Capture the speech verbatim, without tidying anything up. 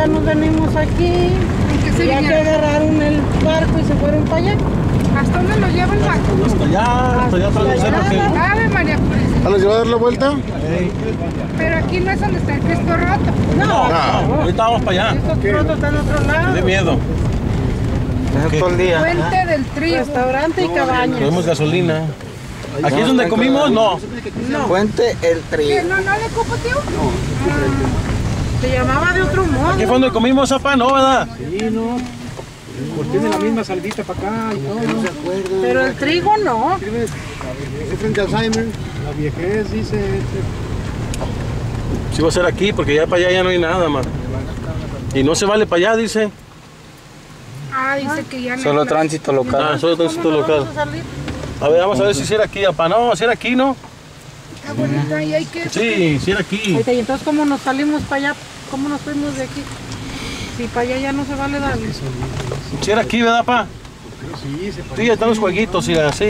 nos venimos aquí. Se ya que agarraron el barco y se fueron para allá. ¿Hasta dónde lo lleva el barco? Hasta allá, hasta allá, hasta allá. Ave María Purísima. ¿A los lleva a dar la vuelta? Pero aquí no es donde está el Cristo roto. No, No, ahorita vamos para allá. estos pronto están en otro lado. De miedo. Todo el día. Puente del Trigo. Restaurante y cabañas. Tenemos gasolina. ¿Aquí es donde comimos? No. Puente El ¿Qué? Trigo. ¿No, no le ocupo, tío? Se llamaba de otro modo. ¿Aquí fue donde comimos, Zapa? No, ¿verdad? Sí, no. Pues tiene la misma salvita para acá y todo. No se acuerda. Pero el trigo no. ¿Es frente al Alzheimer? La viejez dice. Sí va a ser aquí, porque ya para allá ya no hay nada, más. Y no se vale para allá, dice. Ah, dice que ya no. Solo hay plaza. tránsito local. Ah, solo tránsito local. Vamos a salir. A ver, vamos a ver si era aquí, apa. No, si era aquí, ¿no? Está bonito, ahí hay que. Sí, si era aquí. Ahí está, y entonces, ¿cómo nos salimos para allá? ¿Cómo nos fuimos de aquí? Si para allá ya no se vale darle. Si era aquí, ¿verdad, pa? Sí, se Sí, están los jueguitos y así.